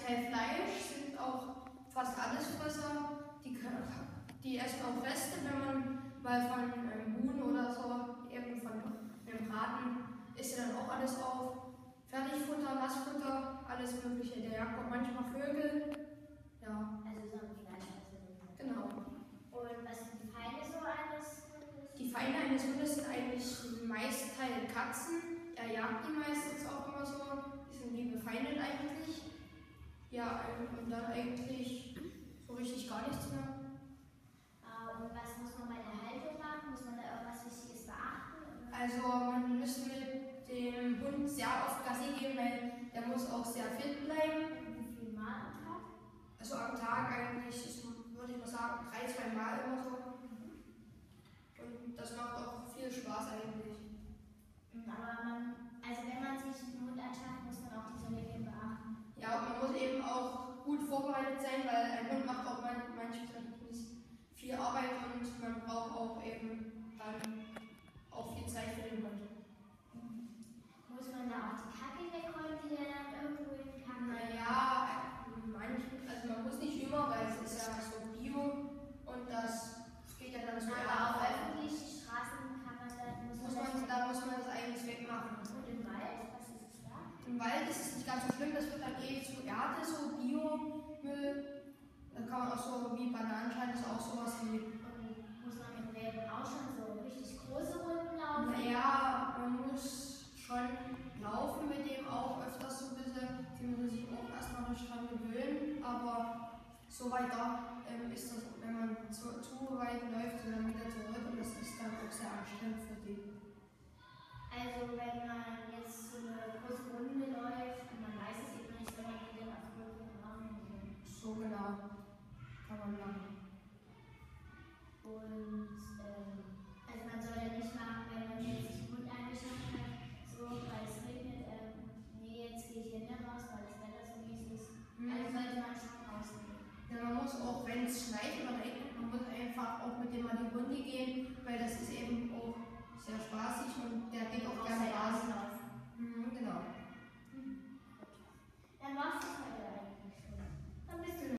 kein Fleisch, sind auch fast Allesfresser. Die essen auch Reste, wenn man mal von Huhn oder so, eben von einem Braten, isst er dann auch alles auf. Fertigfutter, Nassfutter, alles Mögliche. Der jagt auch manchmal Vögel. Ja. Also so ein Fleischesser. Genau. Und was sind die Feinde so eines Hundes? Die Feinde eines Hundes sind eigentlich meist Teil Katzen. Er jagt die meistens auch immer so. Die sind wie befeindet eigentlich. Ja, und dann eigentlich so richtig gar nichts mehr. Und was muss man bei der Haltung machen? Muss man da irgendwas Wichtiges beachten? Also man müsste mit dem Hund sehr oft Gassi gehen, weil der muss auch sehr fit bleiben. Wie viel Mal am Tag? Also am Tag eigentlich, das würde ich mal sagen, 3-2 Mal immer so. Und das macht auch viel Spaß eigentlich. Aber also wenn man sich einen Hund anschafft, muss man auch diese Regeln beachten. Ja, und man muss eben auch gut vorbereitet sein, weil ein Hund macht auch manchmal viel Arbeit und man braucht auch eben dann auch viel Zeit für den Hund. Muss man da auch die Kacke wegräumen, die der dann irgendwo hin kann? Naja, also man muss nicht immer, weil es ist ja so Bio und das geht ja dann so. Aber auf öffentlichen Straßen kann man da muss man das eigentlich wegmachen. Und im Wald? Was ist es da? Im Wald ist es nicht ganz so schlimm, das wird dann zu Erde, so Biomüll. Da kann man auch so wie Bananenschalen, ist auch sowas wie. Und muss man mit Welpen auch schon so richtig große Runden laufen? Naja, man muss schon laufen mit dem auch öfters so ein bisschen. Die müssen sich auch erstmal nicht dran gewöhnen, aber so weiter ist das, wenn man zu weit läuft und dann wieder zurück und das ist dann auch sehr anstrengend für die. Also wenn man jetzt so eine große Runde läuft und man weiß es eben nicht, wenn man den auf größeren Raum geht. So genau kann man machen. Und also man soll ja nicht machen, wenn man jetzt